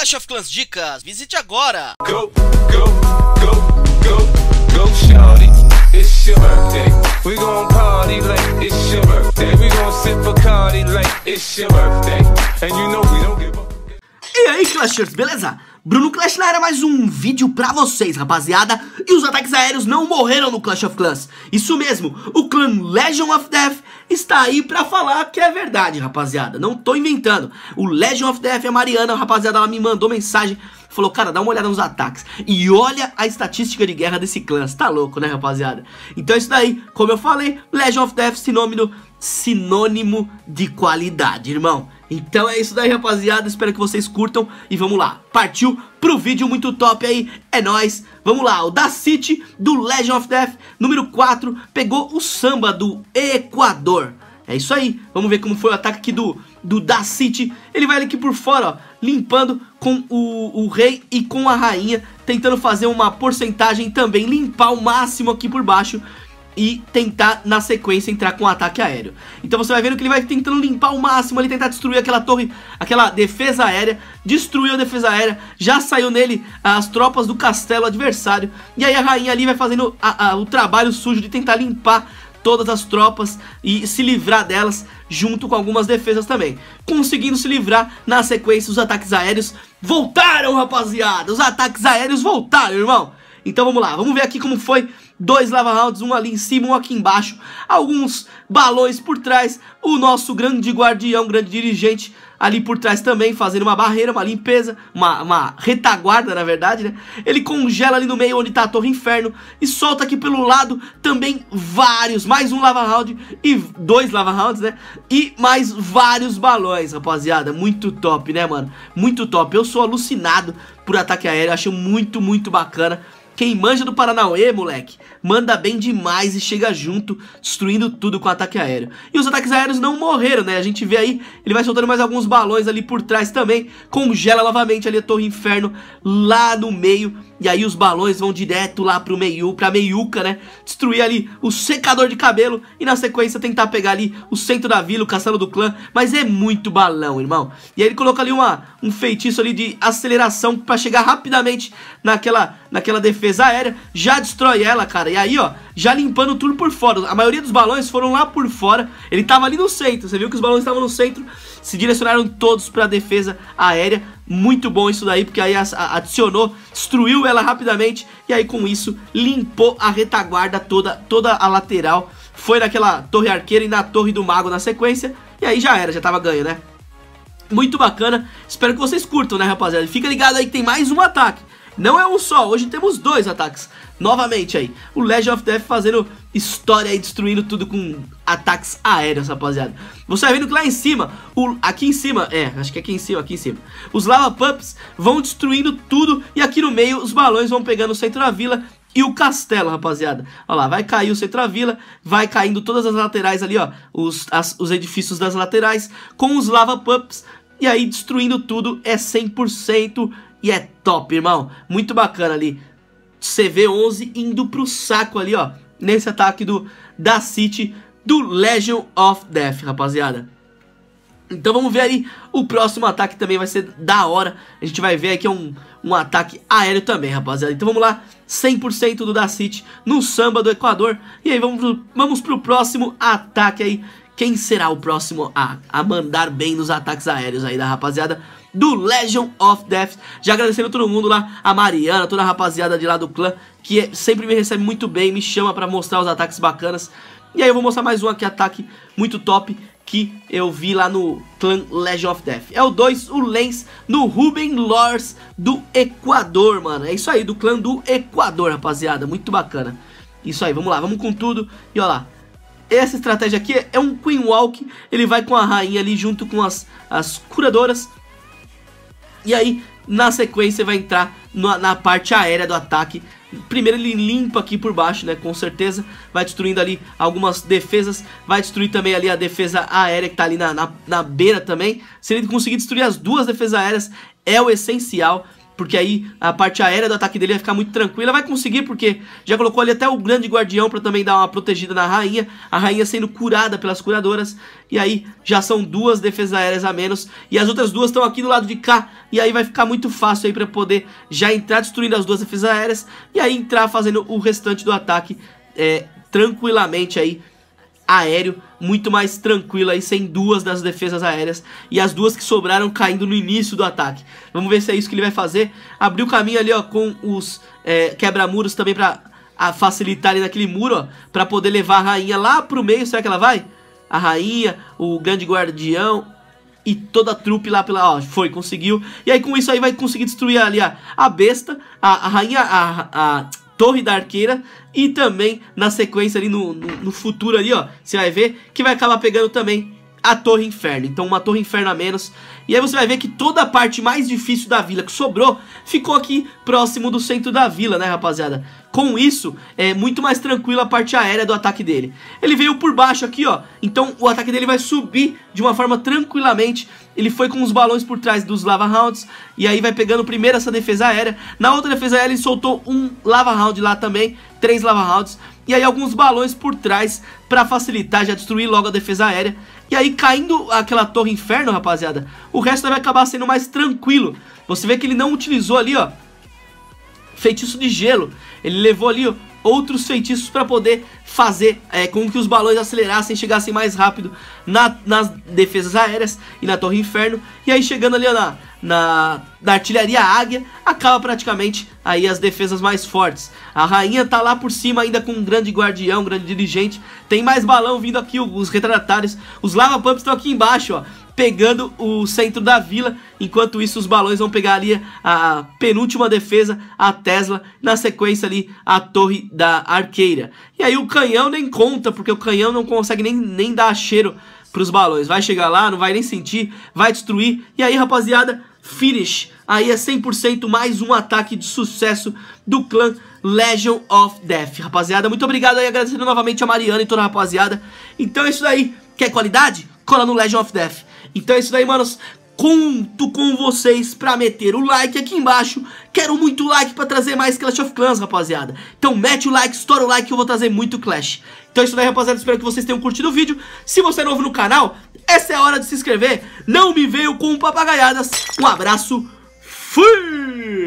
Clash of Clans Dicas, visite agora! Go, go, go, go, go, shawty, it's your birthday. We gon' party like it's your birthday. We gon' sip Bacardi like it's your birthday. And you know we don't give up. E aí, Clashers, beleza? Bruno Clash na área, mais um vídeo pra vocês, rapaziada. E os ataques aéreos não morreram no Clash of Clans. Isso mesmo, o clã Legion of Death está aí pra falar que é verdade, rapaziada. Não tô inventando. O Legion of Death, a Mariana, rapaziada, ela me mandou mensagem, falou, cara, dá uma olhada nos ataques e olha a estatística de guerra desse clã. Você tá louco, né, rapaziada? Então é isso daí, como eu falei, Legion of Death, sinônimo de qualidade, irmão. Então é isso daí, rapaziada, espero que vocês curtam e vamos lá, partiu pro vídeo muito top aí, é nóis. Vamos lá, o Dacity do Legion of Death, número 4, pegou o Samba do Equador. É isso aí, vamos ver como foi o ataque aqui do Dacity. Ele vai ali aqui por fora, ó, limpando com o rei e com a rainha, tentando fazer uma porcentagem também, limpar o máximo aqui por baixo e tentar na sequência entrar com um ataque aéreo. Então você vai vendo que ele vai tentando limpar o máximo ali, tentar destruir aquela torre, aquela defesa aérea. Destruiu a defesa aérea, já saiu nele as tropas do castelo adversário. E aí a rainha ali vai fazendo o trabalho sujo de tentar limpar todas as tropas e se livrar delas, junto com algumas defesas também. Conseguindo se livrar, na sequência os ataques aéreos voltaram, rapaziada. Os ataques aéreos voltaram, irmão. Então vamos lá, vamos ver aqui como foi. 2 lava rounds, um ali em cima, um aqui embaixo. Alguns balões por trás. O nosso grande guardião, grande dirigente ali por trás também, fazendo uma barreira, uma limpeza, uma retaguarda, na verdade, né? Ele congela ali no meio onde tá a Torre Inferno e solta aqui pelo lado também vários, mais um lava round e 2 lava rounds, né? E mais vários balões, rapaziada. Muito top, né, mano? Muito top. Eu sou alucinado por ataque aéreo, acho muito, muito bacana. Quem manja do Paranauê, moleque, manda bem demais e chega junto, destruindo tudo com ataque aéreo. E os ataques aéreos não morreram, né? A gente vê aí, ele vai soltando mais alguns balões ali por trás também. Congela novamente ali a Torre Inferno lá no meio. E aí os balões vão direto lá pro meio, pra meiuca, né? Destruir ali o secador de cabelo e na sequência tentar pegar ali o centro da vila, o castelo do clã. Mas é muito balão, irmão. E aí ele coloca ali um feitiço ali de aceleração pra chegar rapidamente naquela defesa aérea. Já destrói ela, cara. E aí, ó, já limpando tudo por fora. A maioria dos balões foram lá por fora. Ele tava ali no centro. Você viu que os balões estavam no centro. Se direcionaram todos pra defesa aérea. Muito bom isso daí, porque aí adicionou, destruiu ela rapidamente. E aí com isso limpou a retaguarda toda a lateral. Foi naquela torre arqueira e na torre do mago na sequência. E aí já era, já tava ganho, né? Muito bacana, espero que vocês curtam, né, rapaziada? Fica ligado aí que tem mais um ataque. Não é um só, hoje temos 2 ataques. Novamente aí, o Legion of Death fazendo história aí, destruindo tudo com ataques aéreos, rapaziada. Você vai vendo que lá em cima, aqui em cima, acho que aqui em cima, os Lava Pups vão destruindo tudo. E aqui no meio os balões vão pegando o centro da vila e o castelo, rapaziada. Olha lá, vai cair o centro da vila, vai caindo todas as laterais ali, ó, os edifícios das laterais com os Lava Pups. E aí destruindo tudo, é 100%. E é top, irmão, muito bacana ali. CV11 indo pro saco ali, ó, nesse ataque do Dacity do Legion of Death, rapaziada. Então vamos ver aí, o próximo ataque também vai ser da hora. A gente vai ver aqui um ataque aéreo também, rapaziada. Então vamos lá, 100% do Dacity no Samba do Equador. E aí vamos pro próximo ataque aí. Quem será o próximo a mandar bem nos ataques aéreos aí da rapaziada do Legion of Death? Já agradecendo todo mundo lá, a Mariana, toda a rapaziada de lá do clã, que sempre me recebe muito bem, me chama pra mostrar os ataques bacanas. E aí eu vou mostrar mais um aqui, ataque muito top, que eu vi lá no clã Legion of Death. É o 2, o Lens, no Ruben Lors do Equador, mano. É isso aí, do clã do Equador, rapaziada, muito bacana. Isso aí, vamos lá, vamos com tudo. E ó lá, essa estratégia aqui é um Queen Walk. Ele vai com a rainha ali junto com as curadoras. E aí, na sequência, vai entrar na parte aérea do ataque. Primeiro ele limpa aqui por baixo, né, com certeza. Vai destruindo ali algumas defesas. Vai destruir também ali a defesa aérea que tá ali na beira também. Se ele conseguir destruir as 2 defesas aéreas, é o essencial. porque aí a parte aérea do ataque dele vai ficar muito tranquila. Vai conseguir, porque já colocou ali até o grande guardião pra também dar uma protegida na rainha. A rainha sendo curada pelas curadoras. E aí já são 2 defesas aéreas a menos. E as outras 2 estão aqui do lado de cá. E aí vai ficar muito fácil aí pra poder já entrar destruindo as 2 defesas aéreas. E aí entrar fazendo o restante do ataque tranquilamente aí, aéreo, muito mais tranquilo aí, sem 2 das defesas aéreas e as 2 que sobraram caindo no início do ataque. Vamos ver se é isso que ele vai fazer. Abriu o caminho ali, ó, com os quebra-muros também pra facilitar ali naquele muro, ó, pra poder levar a rainha lá pro meio. Será que ela vai? A rainha, o grande guardião e toda a trupe lá pela... Ó, conseguiu. E aí com isso aí vai conseguir destruir ali a besta, a rainha, a torre da arqueira. E também na sequência ali no futuro ali, ó, você vai ver que vai acabar pegando também a torre inferno. Então uma torre inferno a menos. E aí você vai ver que toda a parte mais difícil da vila que sobrou ficou aqui próximo do centro da vila, né, rapaziada? Com isso, é muito mais tranquilo a parte aérea do ataque dele. Ele veio por baixo aqui, ó. Então o ataque dele vai subir de uma forma tranquilamente. Ele foi com os balões por trás dos lava rounds. E aí vai pegando primeiro essa defesa aérea. Na outra defesa aérea ele soltou um lava round lá também. 3 lava rounds. E aí alguns balões por trás pra facilitar, já destruir logo a defesa aérea. E aí caindo aquela torre inferno, rapaziada, o resto vai acabar sendo mais tranquilo. Você vê que ele não utilizou ali, ó, feitiço de gelo. Ele levou ali, ó, outros feitiços para poder fazer com que os balões acelerassem, chegassem mais rápido nas defesas aéreas e na torre inferno. E aí chegando ali, ó, na artilharia águia, acaba praticamente aí as defesas mais fortes. A rainha tá lá por cima ainda com um grande guardião, um grande dirigente. Tem mais balão vindo aqui, os retardatários. Os lava pumps estão aqui embaixo, ó, pegando o centro da vila. Enquanto isso os balões vão pegar ali a penúltima defesa, a Tesla. Na sequência ali a torre da arqueira. E aí o canhão nem conta, porque o canhão não consegue nem dar cheiro pros balões. Vai chegar lá, não vai nem sentir, vai destruir. E aí, rapaziada, finish. Aí é 100% mais um ataque de sucesso do clã Legion of Death. Rapaziada, muito obrigado aí, agradecendo novamente a Mariana e toda a rapaziada. Então é isso daí. Quer qualidade? Cola no Legion of Death. Então é isso daí, manos. Conto com vocês pra meter o like aqui embaixo. Quero muito like pra trazer mais Clash of Clans, rapaziada. Então mete o like, estoura o like que eu vou trazer muito Clash. Então é isso daí, rapaziada, espero que vocês tenham curtido o vídeo. Se você é novo no canal, essa é a hora de se inscrever. Não me veio com papagaiadas. Um abraço, fui!